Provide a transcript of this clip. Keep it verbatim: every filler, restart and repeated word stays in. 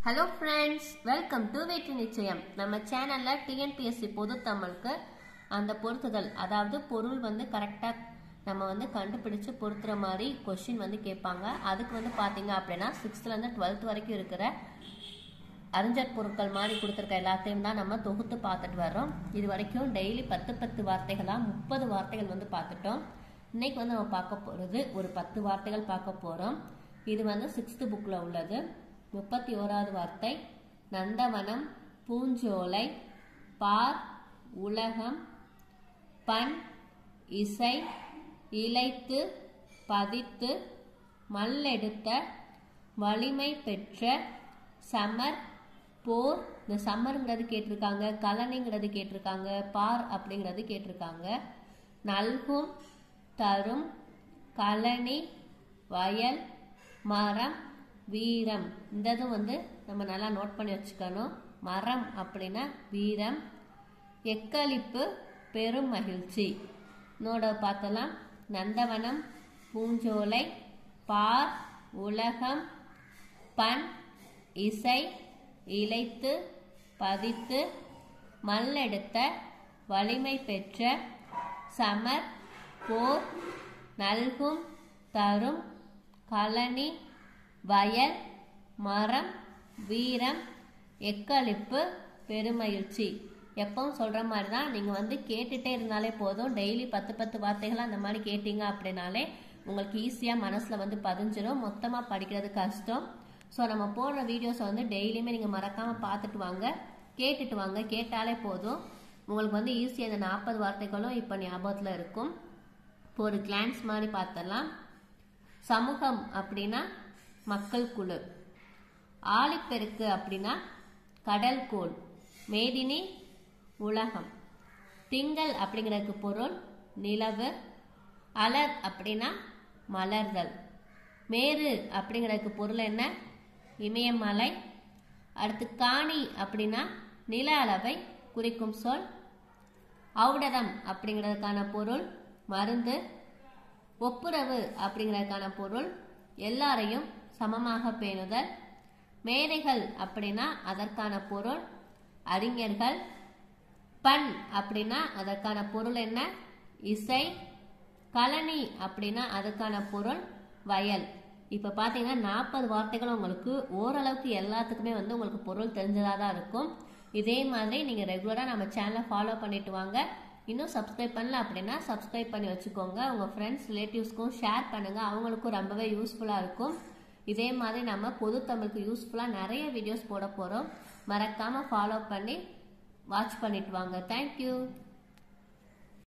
Hello friends, welcome to வெற்றி நிச்சயம். நம்ம சேனல்ல T N P S C பொது தமிழுக்கு அந்த பொருத்துதல் அதாவது பொருள் வந்து கரெக்ட்டா நம்ம வந்து கண்டுபிடிச்சு பொருத்துற மாதிரி क्वेश्चन வந்து கேட்பாங்க. அதுக்கு வந்து பாத்தீங்க அப்படினா sixth ல இருந்து twelfth வரைக்கும் இருக்கிற அறிஞர் பொருட்கள் மாதிரி கொடுத்திருக்க எல்லாத்தையும் தான் நம்ம தொகுத்து பார்த்துட்டு வரோம். இது வரைக்கும் டெய்லி ten ten வார்த்தைகளா thirty வார்த்தைகள் வந்து பார்த்துட்டோம். இன்னைக்கு வந்து நம்ம பார்க்க போறது ஒரு ten வார்த்தைகள் பார்க்க போறோம். இது வந்து sixth bookல உள்ளது. முப்பத்தியோராவது வார்த்தை நந்தவனம் பூஞ்சோலை பார் உலகம் பண் இசை இளைத்து பதித்து மல்லெடுத்த வலிமை பெற்ற சமர் போர் இந்த சமர்ங்கிறது கேட்டிருக்காங்க, கலனிங்கிறது கேட்டிருக்காங்க, பார் அப்படிங்கிறது கேட்டிருக்காங்க. நல்கும் தரும் கலனி வயல் மரம் வீரம் இந்ததும் வந்து நம்ம நல்லா நோட் பண்ணி வச்சுக்கணும். மரம் அப்படின்னா வீரம். எக்களிப்பு பெரும் மகிழ்ச்சி. நோட பார்த்தலாம். நந்தவனம் பூஞ்சோலை பார் உலகம் பண் இசை இளைத்து பதித்து மல்லெடுத்த வலிமை பெற்ற சமர் போர் நல்கும் தரும் கலனி வயல் மரம் வீரம் எக்களிப்பு பெருமகிழ்ச்சி. எப்பவும் சொல்ற மாதிரி தான் நீங்க வந்து கேட்டுட்டே இருந்தாலே போதும். டெய்லி பத்து பத்து வார்த்தைகள் அந்த மாதிரி கேட்டீங்க அப்படின்னாலே உங்களுக்கு ஈஸியா மனசுல வந்து பதிஞ்சிடும். மொத்தமா படிக்கிறது கஷ்டம். ஸோ நம்ம போடுற வீடியோஸை வந்து டெய்லியுமே நீங்க மறக்காம பார்த்துட்டு வாங்க, கேட்டுட்டு வாங்க. கேட்டாலே போதும் உங்களுக்கு வந்து ஈஸியா இந்த நாற்பது வார்த்தைகளும் இப்ப ஞாபகத்துல இருக்கும். இப்போ ஒரு கிளான்ஸ் மாதிரி பார்த்தலாம். சமூகம் அப்படின்னா மக்கள் குழு. ஆழிப்பெருக்கு அப்படின்னா கடல் கோள். மேதினி உலகம். திங்கள் அப்படிங்கிறதுக்கு பொருள் நிலவு. அலர் அப்படின்னா மலர்தல். மேரு அப்படிங்கிறதுக்கு பொருள் என்ன? இமயமலை. அடுத்து காணி அப்படின்னா நில அளவை குறிக்கும் சொல். ஔடதம் அப்படிங்கிறதுக்கான பொருள் மருந்து. ஒப்புரவு அப்படிங்கிறதுக்கான பொருள் எல்லாரையும் சமமாக பேணுதல். மேதைகள் அப்படின்னா அதற்கான பொருள் அறிஞர்கள். பண் அப்படின்னா அதற்கான பொருள் என்ன? இசை. கலனி அப்படின்னா அதுக்கான பொருள் வயல். இப்ப பாத்தீங்கன்னா நாற்பது வார்த்தைகள் உங்களுக்கு ஓரளவுக்கு எல்லாத்துக்குமே வந்து உங்களுக்கு பொருள் தெரிஞ்சதாதான் இருக்கும். இதே மாதிரி நீங்க ரெகுலரா நம்ம சேனலை ஃபாலோ பண்ணிட்டு வாங்க. இன்னும் சப்ஸ்கிரைப் பண்ணல அப்படின்னா சப்ஸ்கிரைப் பண்ணி வச்சுக்கோங்க. உங்க ஃப்ரெண்ட்ஸ் ரிலேட்டிவ்ஸ்க்கும் ஷேர் பண்ணுங்க, அவங்களுக்கும் ரொம்பவே யூஸ்ஃபுல்லா இருக்கும். இதே மாதிரி நம்ம பொது தமிழுக்கு யூஸ்ஃபுல்லா நிறைய வீடியோஸ் போட போறோம். மறக்காம ஃபாலோ பண்ணி வாட்ச் பண்ணிட்டு வாங்க. தேங்க்யூ.